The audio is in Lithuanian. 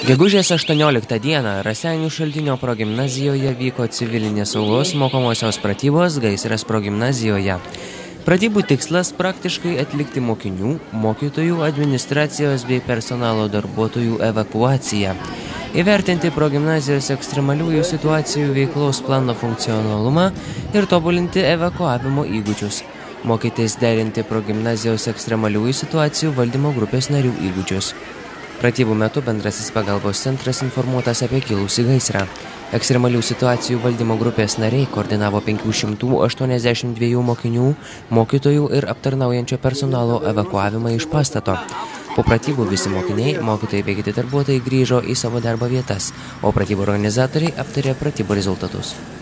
Gegužės 18 dieną Raseinių Šaltinio progimnazijoje vyko civilinės saugos mokomosios pratybos gaisras progimnazijoje. Pratybų tikslas praktiškai atlikti mokinių, mokytojų, administracijos bei personalo darbuotojų evakuaciją. Įvertinti progimnazijos ekstremaliųjų situacijų veiklos plano funkcionalumą ir tobulinti evakuavimo įgūdžius. Mokytis derinti progimnazijos ekstremaliųjų situacijų valdymo grupės narių įgūdžius. Pratybų metu bendrasis pagalbos centras informuotas apie kilusį gaisrą. Ekstremalių situacijų valdymo grupės nariai koordinavo 582 mokinių, mokytojų ir aptarnaujančio personalo evakuavimą iš pastato. Po pratybų visi mokiniai, mokytojai bei kiti darbuotojai grįžo į savo darbo vietas, o pratybų organizatoriai aptarė pratybų rezultatus.